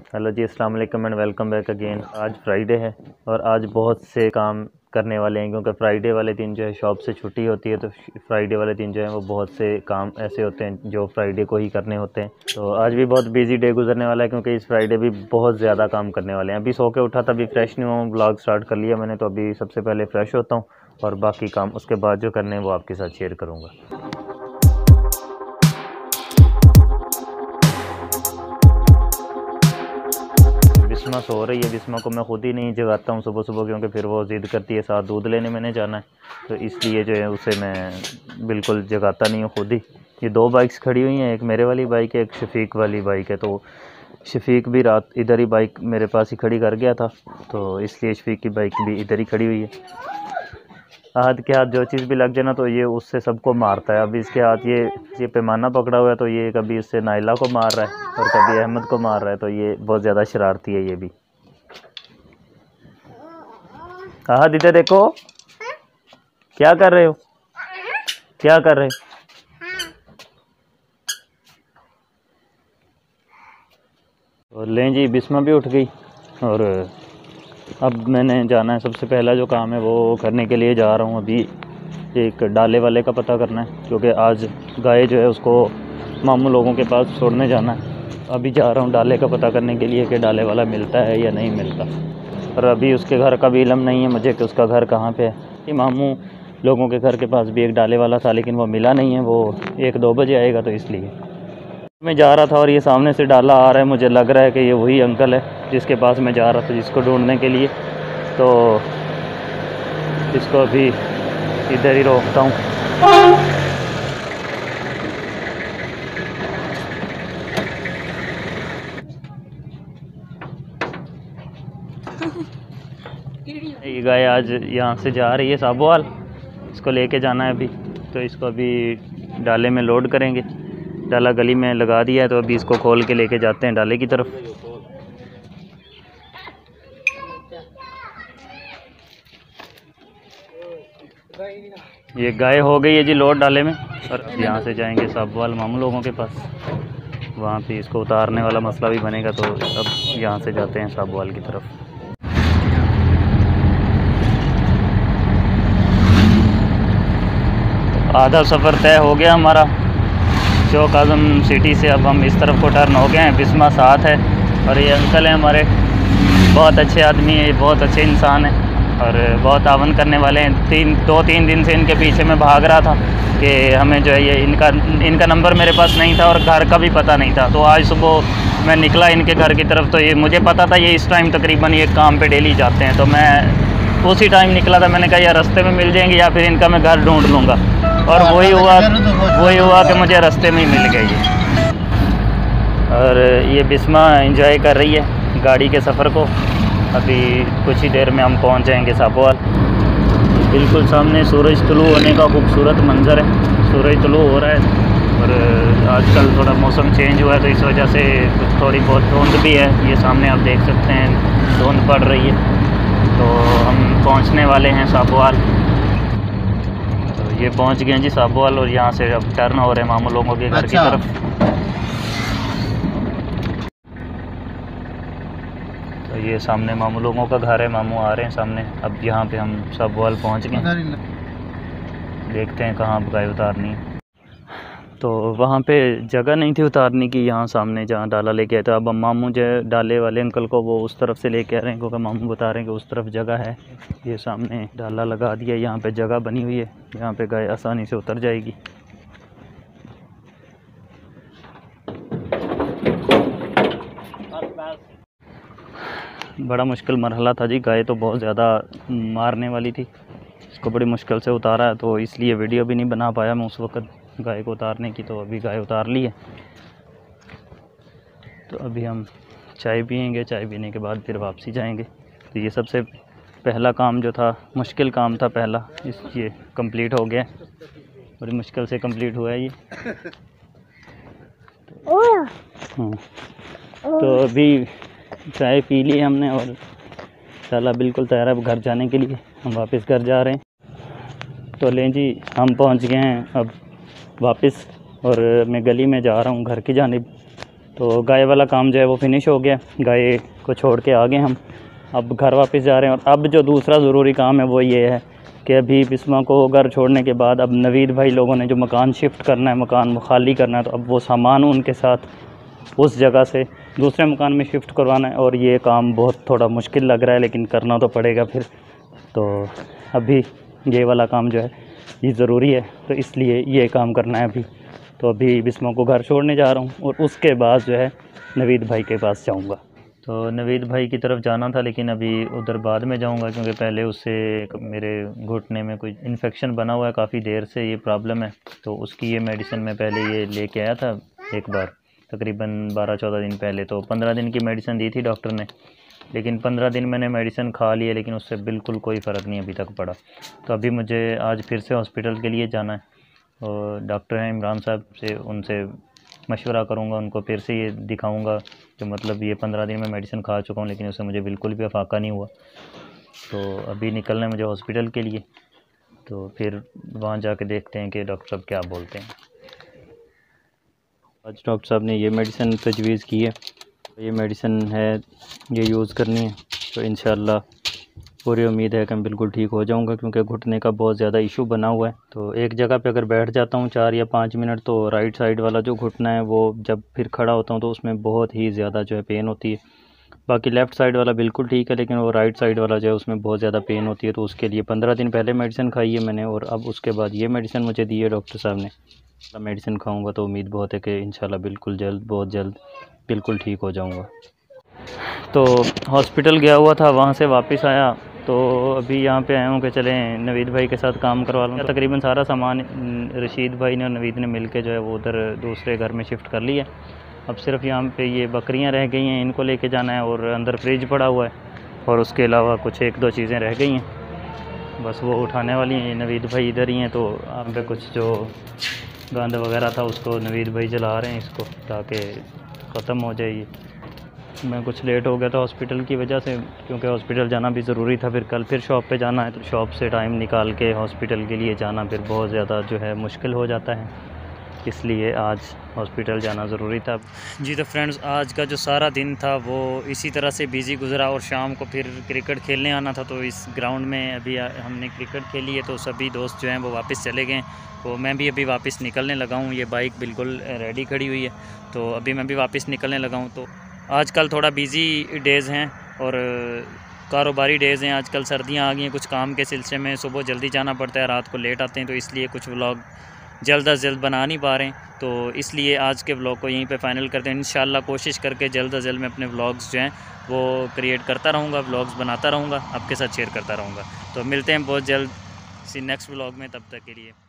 Hello जी, अस्सलाम वालेकुम एंड वेलकम बैक अगेन। आज फ्राइडे है और आज बहुत से काम करने वाले हैं क्योंकि फ्राइडे वाले दिन जो है शॉप से छुट्टी होती है, तो फ्राइडे वाले दिन जो है वो बहुत से काम ऐसे होते हैं जो फ्राइडे को ही करने होते हैं। तो आज भी बहुत बिजी डे गुजरने वाला है क्योंकि इस फ्राइडे भी बहुत ज़्यादा काम करने वाले हैं। अभी सो के उठा था, अभी फ्रेश नहीं हुआ, ब्लॉग स्टार्ट कर लिया मैंने, तो अभी सबसे पहले फ्रेश होता हूँ और बाकी काम उसके बाद जो करने हैं वो आपके साथ शेयर करूँगा। बिस्मा सो रही है। बिस्मा को मैं खुद ही नहीं जगाता हूँ सुबह सुबह क्योंकि फिर वो ज़िद करती है साथ दूध लेने मैंने जाना है, तो इसलिए जो है उसे मैं बिल्कुल जगाता नहीं हूँ खुद ही। ये दो बाइक्स खड़ी हुई हैं, एक मेरे वाली बाइक है, एक शफीक वाली बाइक है। तो शफीक भी रात इधर ही बाइक मेरे पास ही खड़ी कर गया था, तो इसलिए शफीक की बाइक भी इधर ही खड़ी हुई है। आहद के हाथ जो चीज़ भी लग जाए ना तो ये उससे सबको मारता है। अभी इसके हाथ ये पैमाना पकड़ा हुआ है, तो ये कभी इससे नाइला को मार रहा है और कभी अहमद को मार रहा है, तो ये बहुत ज़्यादा शरारती है ये भी। आहद इधर देखो, क्या कर रहे हो, क्या कर रहे हो? और लें जी, बिस्मा भी उठ गई और अब मैंने जाना है। सबसे पहला जो काम है वो करने के लिए जा रहा हूँ। अभी एक डाले वाले का पता करना है क्योंकि आज गाय जो है उसको मामू लोगों के पास छोड़ने जाना है। अभी जा रहा हूँ डाले का पता करने के लिए कि डाले वाला मिलता है या नहीं मिलता। और अभी उसके घर का भी इल्म नहीं है मुझे कि उसका घर कहाँ पे है। कि मामू लोगों के घर के पास भी एक डाले वाला था लेकिन वो मिला नहीं है, वो 1-2 बजे आएगा, तो इसलिए मैं जा रहा था। और ये सामने से डाला आ रहा है, मुझे लग रहा है कि ये वही अंकल है जिसके पास मैं जा रहा था, जिसको ढूंढने के लिए। तो इसको अभी इधर ही रोकता हूँ। ये गाय आज यहाँ से जा रही है साबोवाल, इसको लेके जाना है अभी। तो इसको अभी डाले में लोड करेंगे। डाला गली में लगा दिया है, तो अभी इसको खोल के लेके जाते हैं डाले की तरफ। ये गाय हो गई है जी लोड डाले में, और यहाँ से जाएंगे साबोवाल मामू लोगों के पास। वहाँ पे इसको उतारने वाला मसला भी बनेगा, तो अब यहाँ से जाते हैं साबोवाल की तरफ। आधा सफ़र तय हो गया हमारा चौक आज़म सिटी से। अब हम इस तरफ को टर्न हो गए हैं। बिस्मा साथ है और ये अंकल हैं हमारे, बहुत अच्छे आदमी है, बहुत अच्छे इंसान हैं और बहुत तावन करने वाले हैं। 2-3 दिन से इनके पीछे मैं भाग रहा था कि हमें जो है ये इनका नंबर मेरे पास नहीं था और घर का भी पता नहीं था। तो आज सुबह मैं निकला इनके घर की तरफ, तो ये मुझे पता था ये इस टाइम तकरीबन ये काम पे डेली जाते हैं, तो मैं उसी टाइम निकला था। मैंने कहा यार रास्ते में मिल जाएंगे या फिर इनका मैं घर ढूंढ लूँगा, और वही हुआ कि मुझे रास्ते में ही मिल गए ये। और ये बिस्मा एंजॉय कर रही है गाड़ी के सफ़र को। अभी कुछ ही देर में हम पहुंच जाएंगे साबोवाल। बिल्कुल सामने सूरज तुलू होने का खूबसूरत मंज़र है। सूरज तुलू हो रहा है और आजकल थोड़ा मौसम चेंज हुआ है, तो इस वजह से थोड़ी बहुत धुंध भी है। ये सामने आप देख सकते हैं धुंध पड़ रही है। तो हम पहुंचने वाले हैं साबोवाल। तो ये पहुंच गए हैं जी साबोवाल, और यहाँ से अब टर्न हो रहे हैं मामू लोगों के घर की तरफ। तो ये सामने मामू लोगों का घर है, मामू आ रहे हैं सामने। अब यहाँ पे हम साबोवाल पहुँच गए। देखते हैं कहाँ गाय उतारनी है। तो वहाँ पे जगह नहीं थी उतारने की, यहाँ सामने जहाँ डाला लेके आए। तो अब मामू जो डाले वाले अंकल को वो उस तरफ से लेके आ रहे हैं क्योंकि मामू बता रहे हैं कि उस तरफ जगह है। ये सामने डाला लगा दिया, यहाँ पे जगह बनी हुई है, यहाँ पे गाय आसानी से उतर जाएगी। बड़ा मुश्किल मरहला था जी, गाय तो बहुत ज़्यादा मारने वाली थी, इसको बड़ी मुश्किल से उतारा है, तो इसलिए वीडियो भी नहीं बना पाया मैं उस वक़्त गाय को उतारने की। तो अभी गाय उतार ली है, तो अभी हम चाय पियेंगे, चाय पीने के बाद फिर वापसी जाएंगे। तो ये सबसे पहला काम जो था, मुश्किल काम था पहला, ये कंप्लीट हो गया। बड़ी मुश्किल से कंप्लीट हुआ है ये। तो अभी चाय पी ली हमने और डाला बिल्कुल तैयार है अब घर जाने के लिए। हम वापस घर जा रहे हैं। तो लें जी, हम पहुंच गए हैं अब वापस, और मैं गली में जा रहा हूं घर की जानिब। तो गाय वाला काम जो है वो फिनिश हो गया, गाय को छोड़ के आ गए हम, अब घर वापस जा रहे हैं। और अब जो दूसरा ज़रूरी काम है वो ये है कि अभी बिस्मा को घर छोड़ने के बाद अब नवीद भाई लोगों ने जो मकान शिफ्ट करना है, मकान खाली करना है, तो अब वो सामान उनके साथ उस जगह से दूसरे मकान में शिफ्ट करवाना है। और ये काम बहुत थोड़ा मुश्किल लग रहा है, लेकिन करना तो पड़ेगा फिर। तो अभी ये वाला काम जो है ये ज़रूरी है, तो इसलिए ये काम करना है अभी। तो अभी बिस्मा को घर छोड़ने जा रहा हूँ और उसके बाद जो है नवीद भाई के पास जाऊँगा। तो नवीद भाई की तरफ जाना था, लेकिन अभी उधर बाद में जाऊंगा, क्योंकि पहले उससे मेरे घुटने में कोई इन्फेक्शन बना हुआ है, काफ़ी देर से ये प्रॉब्लम है। तो उसकी ये मेडिसिन मैं पहले ये लेके आया था एक बार, तकरीबन 12-14 दिन पहले। तो 15 दिन की मेडिसिन दी थी डॉक्टर ने, लेकिन 15 दिन मैंने मेडिसिन खा ली है, लेकिन उससे बिल्कुल कोई फ़र्क नहीं अभी तक पड़ा। तो अभी मुझे आज फिर से हॉस्पिटल के लिए जाना है, और डॉक्टर हैं इमरान साहब से, उनसे मशवरा करूँगा, उनको फिर से ये दिखाऊँगा कि मतलब ये 15 दिन में मेडिसिन खा चुका हूँ, लेकिन उससे मुझे बिल्कुल भी अफाका नहीं हुआ। तो अभी निकलना है मुझे हॉस्पिटल के लिए, तो फिर वहाँ जाके देखते हैं कि डॉक्टर साहब क्या बोलते हैं। आज डॉक्टर साहब ने ये मेडिसिन तजवीज़ की है, ये मेडिसिन है, ये यूज़ करनी है। तो इंशाअल्लाह पूरी उम्मीद है कि मैं बिल्कुल ठीक हो जाऊंगा, क्योंकि घुटने का बहुत ज़्यादा इशू बना हुआ है। तो एक जगह पे अगर बैठ जाता हूँ 4 या 5 मिनट, तो राइट साइड वाला जो घुटना है वो जब फिर खड़ा होता हूँ तो उसमें बहुत ही ज़्यादा जो है पेन होती है। बाकी लेफ़्ट साइड वाला बिल्कुल ठीक है, लेकिन वो राइट साइड वाला जो है उसमें बहुत ज़्यादा पेन होती है। तो उसके लिए 15 दिन पहले मेडिसिन खाई है मैंने, और अब उसके बाद ये मेडिसिन मुझे दी है डॉक्टर साहब ने। मेडिसिन खाऊँगा तो उम्मीद बहुत है कि इंशाल्लाह बिल्कुल जल्द, बहुत जल्द बिल्कुल ठीक हो जाऊँगा। तो हॉस्पिटल गया हुआ था, वहाँ से वापस आया, तो अभी यहाँ पे आया हूँ कि चलें नवीद भाई के साथ काम करवा लूँ। तकरीबन सारा सामान रशीद भाई ने और नवीद ने मिल के जो है वो उधर दूसरे घर में शिफ्ट कर लिया। अब सिर्फ यहाँ पे ये बकरियाँ रह गई हैं, इनको लेके जाना है, और अंदर फ्रिज पड़ा हुआ है, और उसके अलावा कुछ 1-2 चीज़ें रह गई हैं, बस वो उठाने वाली हैं। नवीद भाई इधर ही हैं, तो यहाँ पे कुछ जो गंद वगैरह था उसको नवीद भाई जला रहे हैं इसको, ताकि ख़त्म हो जाए। मैं कुछ लेट हो गया था हॉस्पिटल की वजह से, क्योंकि हॉस्पिटल जाना भी ज़रूरी था। फिर कल फिर शॉप पे जाना है, तो शॉप से टाइम निकाल के हॉस्पिटल के लिए जाना फिर बहुत ज़्यादा जो है मुश्किल हो जाता है, इसलिए आज हॉस्पिटल जाना ज़रूरी था। जी तो फ्रेंड्स, आज का जो सारा दिन था वो इसी तरह से बिज़ी गुजरा, और शाम को फिर क्रिकेट खेलने आना था। तो इस ग्राउंड में अभी हमने क्रिकेट खेली है, तो सभी दोस्त जो हैं वो वापस चले गए। तो मैं भी अभी वापस निकलने लगा हूँ, ये बाइक बिल्कुल रेडी खड़ी हुई है, तो अभी मैं भी वापस निकलने लगा हूँ। तो आजकल थोड़ा बिज़ी डेज़ हैं और कारोबारी डेज़ हैं। आजकल सर्दियाँ आ गई हैं, कुछ काम के सिलसिले में सुबह जल्दी जाना पड़ता है, रात को लेट आते हैं, तो इसलिए कुछ व्लॉग जल्द अज जल्द बना नहीं पा रहे हैं। तो इसलिए आज के व्लॉग को यहीं पे फाइनल करते हैं। इंशाल्लाह कोशिश करके जल्द अज जल्द मैं अपने व्लॉग्स जो हैं वो क्रिएट करता रहूँगा, व्लॉग्स बनाता रहूँगा, आपके साथ शेयर करता रहूँगा। तो मिलते हैं बहुत जल्द किसी नेक्स्ट व्लॉग में, तब तक के लिए।